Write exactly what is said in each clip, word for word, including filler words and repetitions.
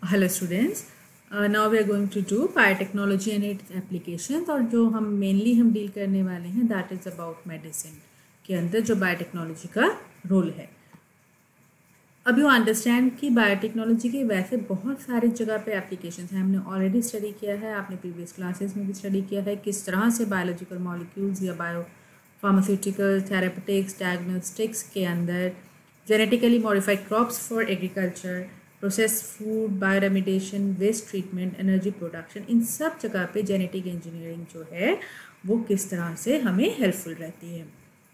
Hello students, now we are going to do biotechnology and its applications. और जो हम mainly हम deal करने वाले हैं दैट इज़ अबाउट मेडिसिन के अंदर जो बायोटेक्नोलॉजी का रोल है। अब यू अंडरस्टैंड कि बायोटेक्नोलॉजी के वैसे बहुत सारी जगह पे एप्लीकेशंस हैं। हमने ऑलरेडी स्टडी किया है, आपने प्रीवियस क्लासेस में भी स्टडी किया है किस तरह से बायोलॉजिकल मॉलिक्यूल्स या बायो फार्मास्यूटिकल थेरेपेटिक्स डायग्नोस्टिक्स के अंदर genetically modified crops for agriculture, process food, bioremediation, waste treatment, energy production, इन सब जगह पे जेनेटिक इंजीनियरिंग जो है वो किस तरह से हमें हेल्पफुल रहती है।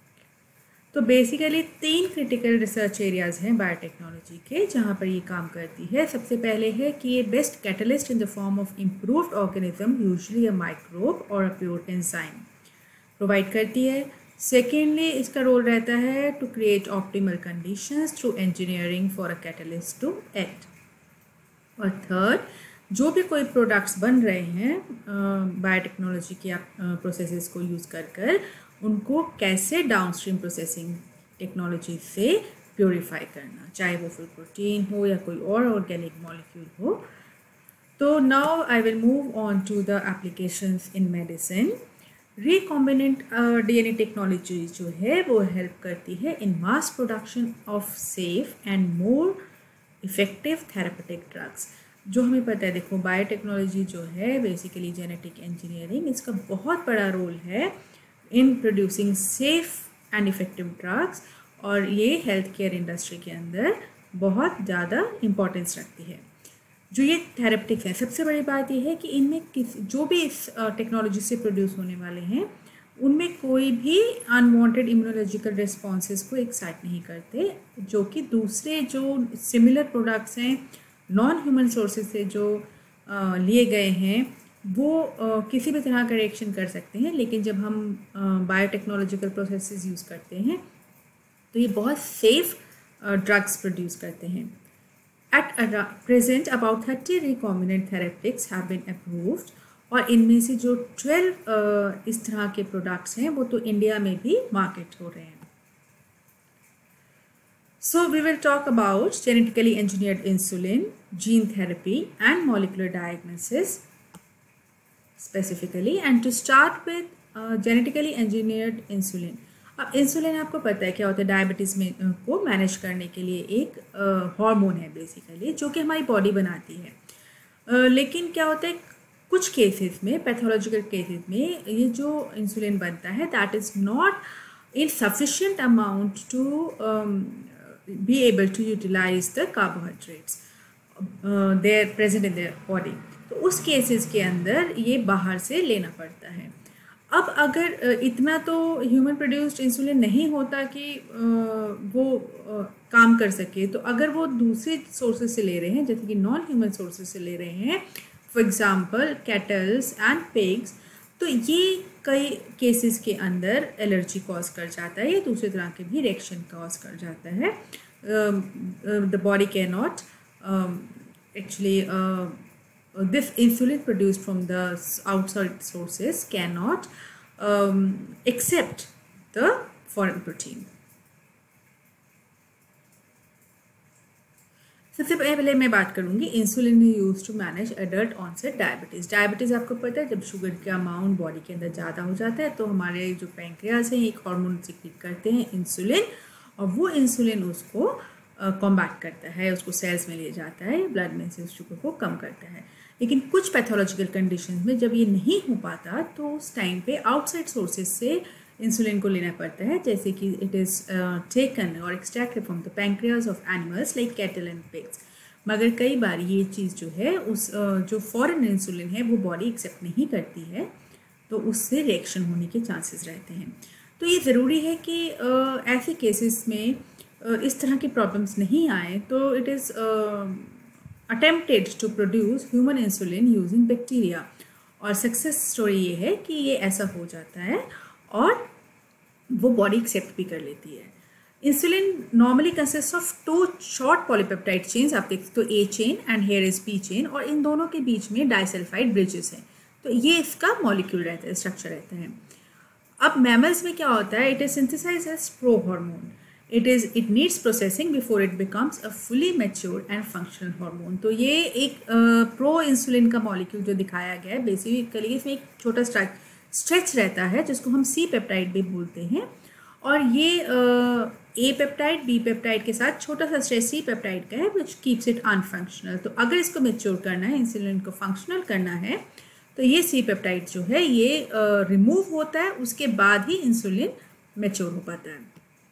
तो बेसिकली तीन क्रिटिकल रिसर्च एरियाज हैं बायोटेक्नोलॉजी के जहाँ पर ये काम करती है। सबसे पहले है कि ये best catalyst in the form of improved organism, usually a microbe और अ प्योर एंजाइम प्रोवाइड करती है। सेकेंडली इसका रोल रहता है to create optimal conditions through engineering for a catalyst to act. और थर्ड, जो भी कोई प्रोडक्ट्स बन रहे हैं बायोटेक्नोलॉजी के प्रोसेसेस को यूज़ कर कर उनको कैसे डाउनस्ट्रीम प्रोसेसिंग टेक्नोलॉजी से प्योरीफाई करना, चाहे वो फुल प्रोटीन हो या कोई और ऑर्गेनिक मॉलिक्यूल हो। तो now I will move on to the applications in medicine. Recombinant DNA technology जो है वो हेल्प करती है in mass production of safe and more effective therapeutic drugs. जो हमें पता है, देखो बायोटेक्नोलॉजी जो है बेसिकली जेनेटिक इंजीनियरिंग, इसका बहुत बड़ा रोल है in producing safe and effective drugs, और ये हेल्थ केयर इंडस्ट्री के अंदर बहुत ज़्यादा इम्पोर्टेंस रखती है। जो ये थेरेपेटिक्स हैं, सबसे बड़ी बात यह है कि इनमें किस जो भी इस टेक्नोलॉजी से प्रोड्यूस होने वाले हैं उनमें कोई भी अनवांटेड इम्यूनोलॉजिकल रिस्पॉन्सेज को एक्साइट नहीं करते, जो कि दूसरे जो सिमिलर प्रोडक्ट्स हैं नॉन ह्यूमन सोर्सेज से जो आ, लिए गए हैं वो आ, किसी भी तरह का रिएक्शन कर सकते हैं। लेकिन जब हम बायोटेक्नोलॉजिकल प्रोसेसेस यूज़ करते हैं तो ये बहुत सेफ ड्रग्स प्रोड्यूस करते हैं। At present, about thirty recombinant therapeutics have been approved, और इनमें से जो twelve इस तरह के प्रोडक्ट्स हैं वो तो इंडिया में भी मार्केट हो रहे हैं। So we will talk about genetically engineered insulin, gene therapy and molecular diagnosis specifically. And to start with uh, genetically engineered insulin. अब इंसुलिन आपको पता है क्या होता है, डायबिटीज़ में को मैनेज करने के लिए एक हार्मोन है बेसिकली जो कि हमारी बॉडी बनाती है। uh, लेकिन क्या होता है कुछ केसेस में, पैथोलॉजिकल केसेस में, ये जो इंसुलिन बनता है that is not in sufficient amount to be able to utilise the carbohydrates there present in their body. तो उस केसेस के अंदर ये बाहर से लेना पड़ता है। अब अगर इतना तो ह्यूमन प्रोड्यूस्ड इंसुलिन नहीं होता कि वो काम कर सके, तो अगर वो दूसरे सोर्सेज से ले रहे हैं जैसे कि नॉन ह्यूमन सोर्सेज से ले रहे हैं, for example cattles and pigs, तो ये कई केसेस के अंदर एलर्जी कॉज कर जाता है या दूसरे तरह के भी रिएक्शन कॉज कर जाता है। The body can not actually Uh, this insulin produced from the outside sources cannot um, accept the foreign protein. सबसे पहले मैं बात करूँगी insulin use to manage adult onset diabetes. Diabetes आपको पता है जब शुगर का अमाउंट बॉडी के अंदर ज़्यादा हो जाता है तो हमारे जो पैंक्रियाज हैं एक हार्मोन सिक्रीट करते हैं इंसुलिन, और वो इंसुलिन उसको कॉम्बैट uh, करता है, उसको सेल्स में ले जाता है, ब्लड में से उस शुगर को कम करता है। लेकिन कुछ पैथोलॉजिकल कंडीशंस में जब ये नहीं हो पाता तो उस टाइम पे आउटसाइड सोर्सेज से इंसुलिन को लेना पड़ता है, जैसे कि इट इज़ टेकन और extracted from the pancreas of animals like cattle and pigs. मगर कई बार ये चीज़ जो है उस uh, जो फॉरेन इंसुलिन है वो बॉडी एक्सेप्ट नहीं करती है, तो उससे रिएक्शन होने के चांसेस रहते हैं। तो ये ज़रूरी है कि uh, ऐसे केसेस में uh, इस तरह की प्रॉब्लम्स नहीं आए, तो it is attempted to produce human insulin using bacteria, और सक्सेस स्टोरी ये है कि ये ऐसा हो जाता है और वो बॉडी एक्सेप्ट भी कर लेती है। Insulin normally consist of two short polypeptide chains, आप देखते तो A chain and here is B chain, और इन दोनों के बीच में डाइसल्फाइड ब्रिजेस हैं। तो ये इसका मॉलिक्यूल रहता है, स्ट्रक्चर रहता है। अब मैमल्स में क्या होता है, it is synthesise as pro hormone. It is it needs processing before it becomes a fully mature and functional hormone. तो ये एक प्रो इंसुलिन का मॉलिक्यूल जो दिखाया गया है, बेसिकली इसमें एक छोटा स्ट्रेच रहता है जिसको हम सी पेप्टाइड भी बोलते हैं, और ये ए पेप्टाइड बी पेप्टाइड के साथ छोटा सा स्ट्रेच सी पेप्टाइड का है विच कीप्स इट अनफंक्शनल। तो अगर इसको मैच्योर करना है, इंसुलिन को फंक्शनल करना है, तो ये सी पेप्टाइड जो है ये रिमूव uh, होता है, उसके बाद ही इंसुलिन मैच्योर हो पाता है।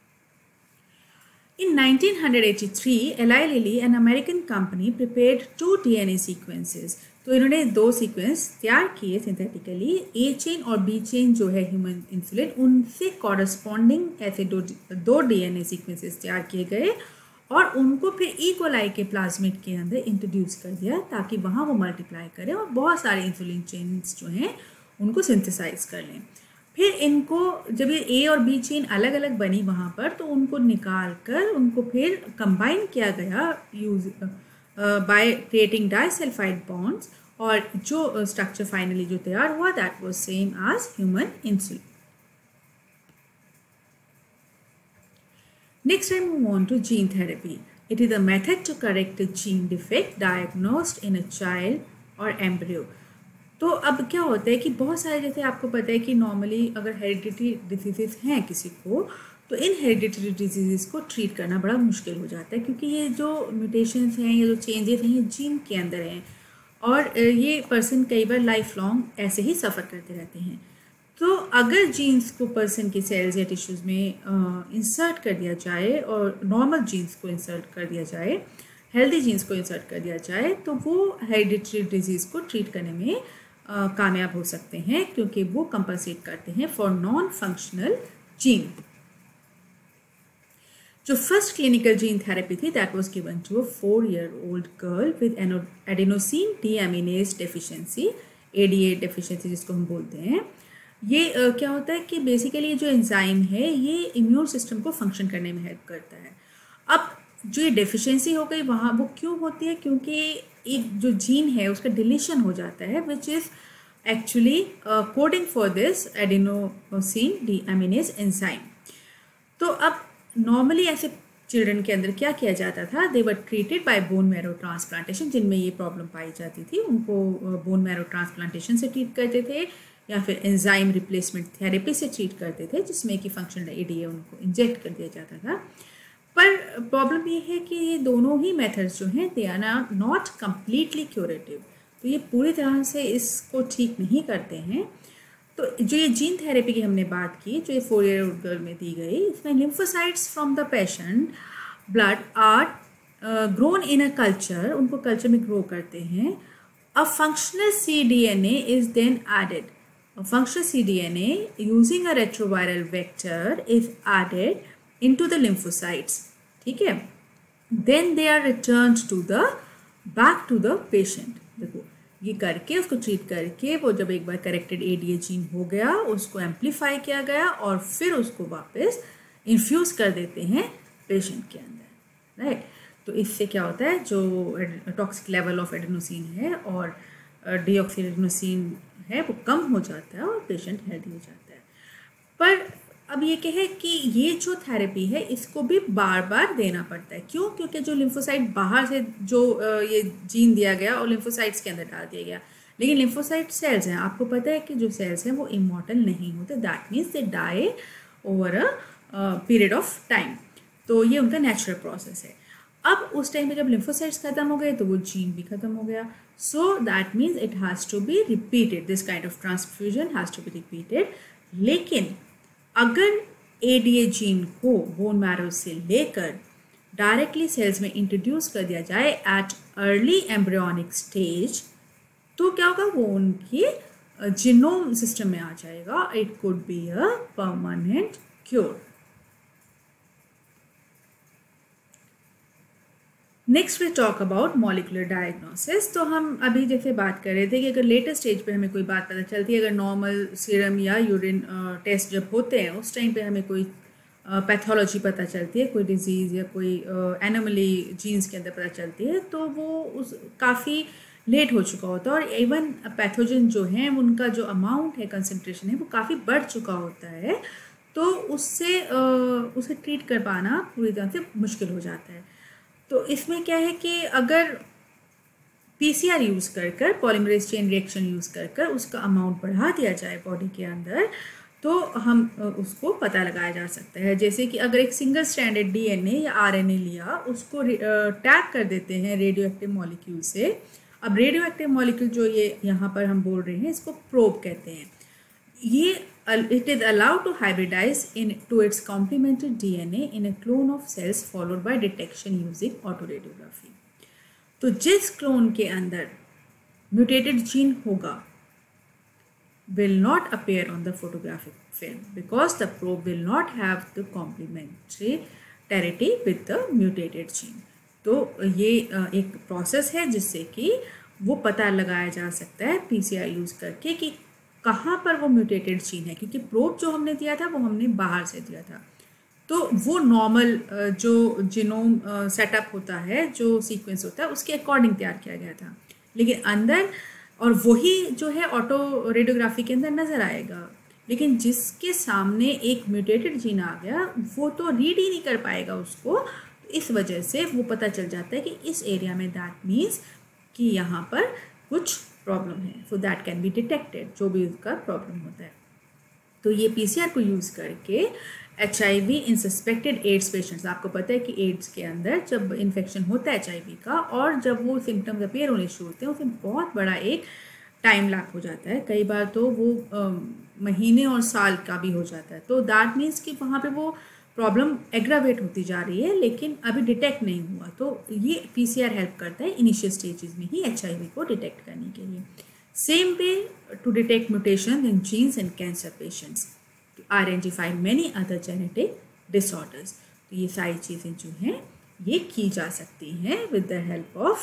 In nineteen eighty-three, Eli Lilly, an American company, prepared two D N A sequences. तो इन्होंने दो सीक्वेंस तैयार किए सिंथेटिकली, ए चेन और बी चेन जो है ह्यूमन इंसुलिन, उनसे कॉरस्पॉन्डिंग ऐसे दो दो डीएनए सीक्वेंसेस तैयार किए गए और उनको फिर ई कोलाई के प्लाज्मिड के अंदर इंट्रोड्यूस कर दिया ताकि वहाँ वो मल्टीप्लाई करें और बहुत सारे इंसुलिन चेन्स जो हैं उनको सिंथेसाइज कर लें। फिर इनको जब ये ए और बी चेन अलग अलग बनी वहाँ पर, तो उनको निकाल कर उनको फिर कंबाइन किया गया use by creating disulphide bonds, और जो स्ट्रक्चर फाइनली जो तैयार हुआ that was same as human insulin. Next, I move on to gene therapy. It is a method to correct a gene defect diagnosed in a child or embryo. तो अब क्या होता है कि बहुत सारे, जैसे आपको पता है कि नॉर्मली अगर हेरिडिटरी डिजीजेस हैं किसी को, तो इन हेरिडिटरी डिजीज़ को ट्रीट करना बड़ा मुश्किल हो जाता है क्योंकि ये जो म्यूटेशंस हैं या जो चेंजेस हैं ये जीन के अंदर हैं, और ये पर्सन कई बार लाइफ लॉन्ग ऐसे ही सफ़र करते रहते हैं। तो अगर जीन्स को पर्सन की सेल्स या टिश्यूज़ में इंसर्ट कर दिया जाए और नॉर्मल जीन्स को इंसर्ट कर दिया जाए, हेल्दी जीन्स को इंसर्ट कर दिया जाए, तो वो हेरिडिटरी डिजीज़ को ट्रीट करने में uh, कामयाब हो सकते हैं क्योंकि वो कंपनसेट करते हैं फॉर नॉन फंक्शनल जीन। जो फर्स्ट क्लिनिकल जीन थेरेपी थी that was given to a four year old girl with adenosine deaminase deficiency, ADA deficiency जिसको हम बोलते हैं। ये uh, क्या होता है कि बेसिकली जो एंजाइम है ये इम्यून सिस्टम को फंक्शन करने में हेल्प करता है। अब जो ये डेफिशिएंसी हो गई वहाँ वो क्यों होती है? क्योंकि एक जो जीन है उसका डिलीशन हो जाता है which is actually coding for this adenosine deaminase enzyme. तो अब नॉर्मली ऐसे चिल्ड्रन के अंदर क्या किया जाता था, they were treated by bone marrow transplantation, जिनमें ये प्रॉब्लम पाई जाती थी उनको बोन मैरो ट्रांसप्लांटेशन से ट्रीट करते थे या फिर एंजाइम रिप्लेसमेंट थेरेपी से ट्रीट करते थे जिसमें कि फंक्शनल एडीए उनको इंजेक्ट कर दिया जाता था। पर प्रॉब्लम ये है कि ये दोनों ही मेथड्स जो हैं they are not completely curative, तो ये पूरी तरह से इसको ठीक नहीं करते हैं। तो जो ये जीन थेरेपी की हमने बात की, जो ये फोर ईयर ओल्ड गर्ल में दी गई, इसमें lymphocytes from the patient blood are grown in a culture, उनको कल्चर में ग्रो करते हैं। A functional C D N A is then added, a functional C D N A using a retroviral vector is added into the lymphocytes, ठीक है। Then they are returned to the back to the patient। देखो ये करके उसको treat करके वो जब एक बार करेक्टेड एडीए जीन हो गया उसको एम्पलीफाई किया गया और फिर उसको वापस इन्फ्यूज़ कर देते हैं पेशेंट के अंदर, राइट। तो इससे क्या होता है, जो टॉक्सिक लेवल ऑफ एडेनोसिन है और डीऑक्सीएडेनोसिन है वो कम हो जाता है और पेशेंट हेल्दी हो जाता है। पर अब ये कहे कि ये जो थेरेपी है इसको भी बार बार देना पड़ता है। क्यों? क्योंकि जो लिम्फोसाइट बाहर से जो ये जीन दिया गया और लिम्फोसाइट्स के अंदर डाल दिया गया, लेकिन लिम्फोसाइट सेल्स हैं, आपको पता है कि जो सेल्स हैं वो इमॉर्टल नहीं होते, that means they die over a period of time. तो ये उनका नेचुरल प्रोसेस है। अब उस टाइम पे जब लिम्फोसाइट्स खत्म हो गए तो वो जीन भी खत्म हो गया। So that means it has to be repeated, this kind of transfusion has to be repeated. लेकिन अगर एडीए जीन को बोन मैरो से लेकर डायरेक्टली सेल्स में इंट्रोड्यूस कर दिया जाए एट अर्ली एम्ब्रियोनिक स्टेज, तो क्या होगा, वो उनकी जीनोम सिस्टम में आ जाएगा। It could be a permanent cure. Next we talk about molecular diagnosis. तो हम अभी जैसे बात कर रहे थे कि अगर लेटर स्टेज पे हमें कोई बात पता चलती है, अगर नॉर्मल सीरम या यूरिन टेस्ट जब होते हैं उस टाइम पे हमें कोई पैथोलॉजी पता चलती है, कोई डिजीज़ या कोई एनोमली जीन्स के अंदर पता चलती है, तो वो उस काफ़ी लेट हो चुका होता है और इवन पैथोजन जो हैं उनका जो अमाउंट है, कंसनट्रेशन है, वो काफ़ी बढ़ चुका होता है। तो उससे उसे ट्रीट कर पाना पूरी तरह से मुश्किल हो जाता है। तो इसमें क्या है कि अगर पीसीआर यूज़ कर कर पॉलीमरेज चेन रिएक्शन यूज़ कर कर उसका अमाउंट बढ़ा दिया जाए बॉडी के अंदर, तो हम उसको पता लगाया जा सकता है। जैसे कि अगर एक सिंगल स्ट्रैंडेड डीएनए या आरएनए लिया, उसको टैग कर देते हैं रेडियो एक्टिव मॉलिक्यूल से। अब रेडियो एक्टिव मॉलिक्यूल जो ये यहाँ पर हम बोल रहे हैं, इसको प्रोब कहते हैं। ये it is allowed to hybridise in to its complemented DNA in a clone of cells followed by detection using autoradiography. तो जिस क्लोन के अंदर म्यूटेटेड जीन होगा will not appear on the photographic film because the probe will not have the complementarity with the mutated gene. तो ये एक process है जिससे कि वो पता लगाया जा सकता है पीसीआर यूज़ करके कि कहाँ पर वो म्यूटेटेड जीन है, क्योंकि प्रोब जो हमने दिया था वो हमने बाहर से दिया था। तो वो नॉर्मल जो जीनोम सेटअप होता है, जो सीक्वेंस होता है, उसके अकॉर्डिंग तैयार किया गया था, लेकिन अंदर और वही जो है ऑटो रेडियोग्राफी के अंदर नज़र आएगा। लेकिन जिसके सामने एक म्यूटेटेड जीन आ गया, वो तो रीड ही नहीं कर पाएगा उसको। इस वजह से वो पता चल जाता है कि इस एरिया में दैट मीन्स कि यहाँ पर कुछ प्रॉब्लम है, so that can be detected, जो भी उसका प्रॉब्लम होता है। तो ये पीसीआर को यूज़ करके H I V in suspected AIDS patients, आपको पता है कि एड्स के अंदर जब इन्फेक्शन होता है एच आई वी का, और जब वो सिम्टम्स अपीयर होने शुरू होते हैं, उसमें बहुत बड़ा एक टाइम लैग हो जाता है। कई बार तो वो आ, महीने और साल का भी हो जाता है। तो दैट मीन्स कि वहाँ पे वो प्रॉब्लम एग्रावेट होती जा रही है, लेकिन अभी डिटेक्ट नहीं हुआ। तो ये पीसीआर हेल्प करता है इनिशियल स्टेजेस में ही एच आई वी को डिटेक्ट करने के लिए। Same way to detect mutation in genes in cancer patients, to identify many other genetic disorders। तो ये सारी चीज़ें जो हैं ये की जा सकती हैं with the help of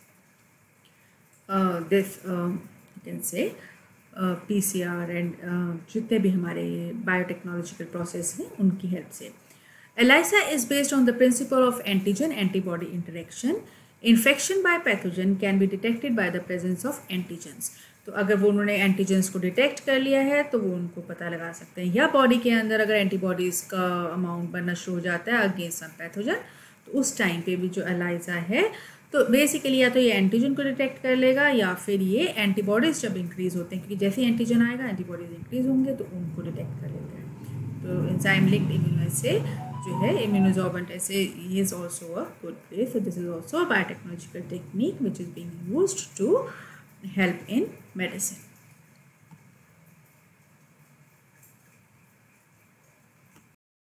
uh, this uh, you can say uh, P C R and uh, जितने भी हमारे बायोटेक्नोलॉजिकल प्रोसेस हैं उनकी हेल्प से। ELISA is based on the principle of antigen-antibody interaction. Infection by pathogen can be detected by the presence of antigens। तो अगर वो उन्होंने एंटीजेंस को डिटेक्ट कर लिया है तो वो उनको पता लगा सकते हैं, या बॉडी के अंदर अगर एंटीबॉडीज़ का अमाउंट बनना शुरू हो जाता है अगेंस्ट सम पैथोजन, तो उस टाइम पे भी जो एलाइजा है तो बेसिकली या तो ये एंटीजन को डिटेक्ट कर लेगा, या फिर ये एंटीबॉडीज़ जब इंक्रीज़ होते हैं, क्योंकि जैसे ही एंटीजन आएगा एंटीबॉडीज़ इंक्रीज़ होंगे तो उनको डिटेक्ट कर लेते हैं। तो एंजाइम लिंक्ड इम्यूनोएसे जो है इम्यूनोसॉर्बेंट ऐसे ही is also a good place. So this is also a biotechnological technique which is being used to help in medicine।